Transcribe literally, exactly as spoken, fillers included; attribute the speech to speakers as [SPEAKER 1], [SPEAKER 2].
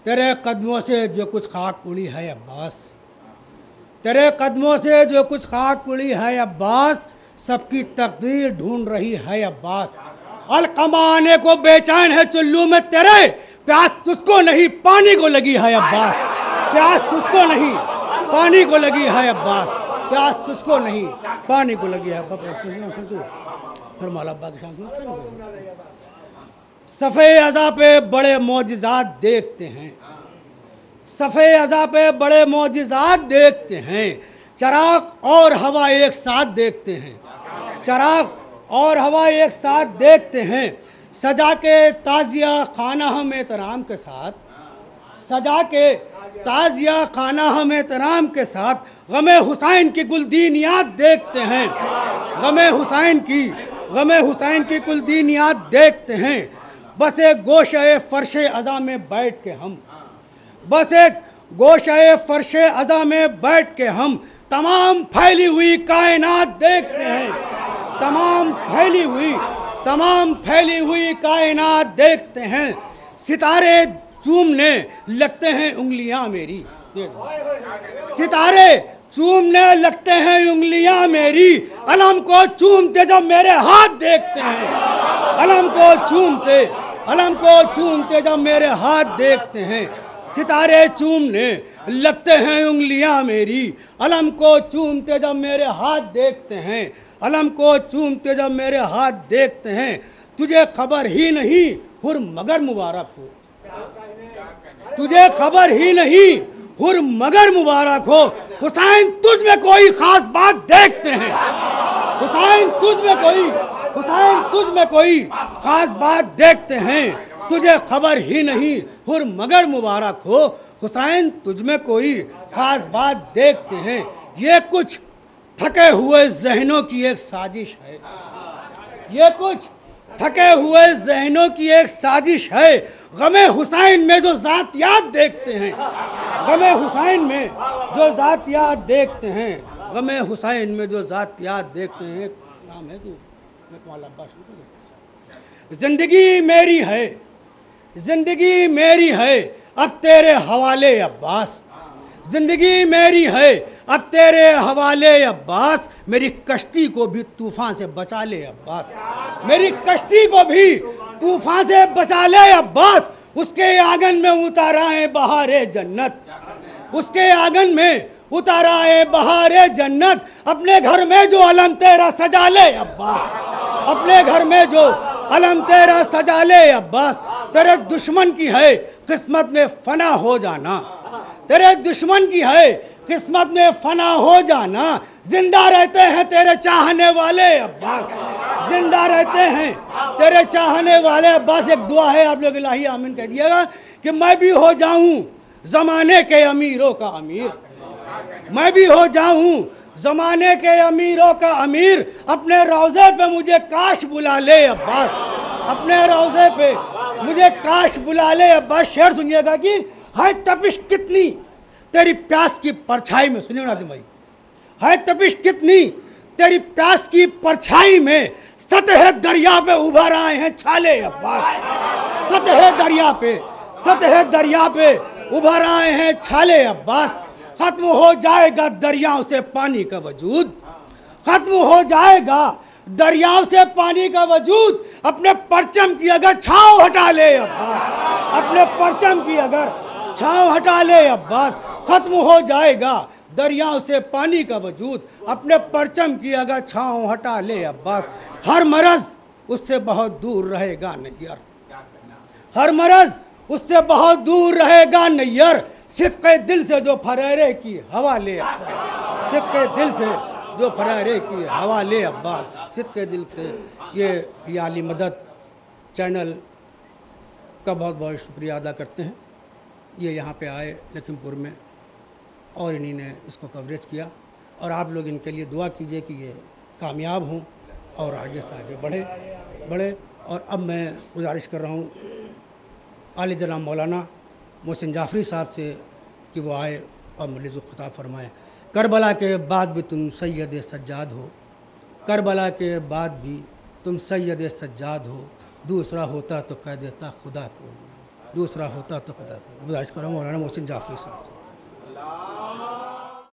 [SPEAKER 1] तेरे कदमों से जो कुछ खाक उड़ी है अब्बास, तेरे कदमों से जो कुछ खाक उड़ी है अब्बास, सबकी तकदीर ढूंढ रही है अब्बास। अलकमा आने को बेचैन है चुल्लू में तेरे, प्यास तुझको नहीं पानी को लगी है अब्बास। प्यास तुझको नहीं पानी को लगी है अब्बास, प्यास तुझको नहीं पानी को लगी है। सफ़े अज़ा पे बड़े मौजिज़ात देखते हैं, सफ़े अज़ा पे बड़े मौजिज़ात देखते हैं। चराग और हवा एक साथ देखते हैं, चराग और हवा एक साथ देखते हैं। सजा के ताज़िया खाना हम एहतराम के साथ, सजा के ताज़िया खाना हम एहतराम के साथ गमे हुसैन की गुलदीनियात देखते हैं, गमे हुसैन की गमे हुसैन की गुलदीनियात देखते हैं। बस एक गोशे फ़र्शे अज़ा में बैठ के हम, बस एक गोशे फ़र्शे अज़ा में बैठ के हम तमाम फैली हुई कायनात देखते हैं, तमाम फैली हुई तमाम फैली हुई कायनात देखते हैं। सितारे चूमने लगते हैं उंगलियां मेरी, सितारे चूमने लगते हैं उंगलियां मेरी। अलम को चूमते जब मेरे हाथ देखते हैं, अलम को चूमते अलम को चूमते जब मेरे हाथ देखते हैं। सितारे चूमने लगते हैं उंगलियां मेरी, अलम को चूमते जब मेरे हाथ देखते हैं, अलम को चूमते जब मेरे हाथ देखते हैं। तुझे खबर ही नहीं हुर मगर मुबारक हो, तुझे खबर ही नहीं हुर मगर मुबारक हो। हुसैन तुझ में कोई खास बात देखते हैं, हुसैन तुझ में कोई हुसैन तुझ में कोई खास बात देखते हैं। तुझे खबर ही नहीं हुर मगर मुबारक हो, हुसैन तुझ में कोई खास बात देखते हैं। ये कुछ थके हुए जहनों की एक साजिश है, ये कुछ थके हुए जहनों की एक साजिश है। गमे हुसैन में जो ज़ातियात देखते हैं, गमे हुसैन में जो ज़ातियात देखते हैं, गमे हुसैन में जो ज़ातियात देखते हैं। नाम है कि जिंदगी मेरी है, जिंदगी मेरी है अब तेरे हवाले अब्बास, जिंदगी मेरी है अब तेरे हवाले अब्बास। मेरी कश्ती को भी तूफान से बचा ले अब्बास, मेरी कश्ती को भी तूफान से बचा ले अब्बास। उसके आंगन में उतारा है बहारे जन्नत, उसके आंगन में उतारा है बहारे जन्नत। अपने घर में जो अलम तेरा सजा ले अब्बास, अपने घर में जो अलम तेरा सजा ले अब्बास। तेरे दुश्मन की है किस्मत में फना हो जाना, तेरे दुश्मन की है किस्मत में फना हो जाना। जिंदा रहते हैं तेरे चाहने वाले अब्बास, जिंदा रहते हैं तेरे चाहने वाले अब्बास। एक दुआ है, आप लोग इलाही आमीन कह दिएगा कि मैं भी हो जाऊं ज़माने के अमीरों का अमीर, मैं भी हो जाऊं ज़माने के अमीरों का अमीर। अपने रोज़े पे मुझे काश बुला ले अब्बास, अपने रोज़े पे मुझे काश बुला ले अब्बास। शेर सुनिएगा कि है तपिश कितनी तेरी प्यास की परछाई में, सुनिए नाज़िम भाई, है तपिश कितनी तेरी प्यास की परछाई में। सतह दरिया पे उभर आए हैं छाले अब्बास, सतह दरिया पे सतह दरिया पे उभर आए हैं छाले अब्बास। खत्म हो जाएगा दरियाओं से पानी का वजूद, खत्म हो जाएगा दरियाओं से पानी का वजूद। अपने परचम की अगर छांव हटा ले अब्बास, अपने परचम की अगर छांव हटा ले अब्बास। खत्म हो जाएगा दरियाओं से पानी का वजूद, अपने परचम की अगर छांव हटा ले अब्बास। हर मरज उससे बहुत दूर रहेगा नैयर, हर मरज उससे बहुत दूर रहेगा नैयर। सिद्क़े दिल से जो फरेरे की हवा ले अब्बास, सिद्क़े दिल से जो फरेरे की हवा ले अब्बास, सिद्क़े दिल से। ये ये आली मदद चैनल का बहुत बहुत शुक्रिया अदा करते हैं। ये यहाँ पे आए लखीमपुर में और इन्हीं ने इसको कवरेज किया, और आप लोग इनके लिए दुआ कीजिए कि ये कामयाब हों और आगे से आगे बढ़े बढ़े। और अब मैं गुजारिश कर रहा हूँ आली जनाब मौलाना मोहसिन जाफ़री साहब से कि वो आए और मलिज़ ख़िताब फरमाएँ। करबला के बाद भी तुम सैयद सज्जाद हो, करबला के बाद भी तुम सैयद सज्जाद हो, दूसरा होता तो कह देता खुदा को। दूसरा होता तो खुदा गुजारिश करो मौलाना मोहसिन जाफरी साहब से।